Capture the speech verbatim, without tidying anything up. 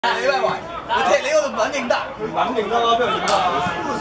你拜拜，我睇你嗰度穩認得， 穩認得啦，邊度認得？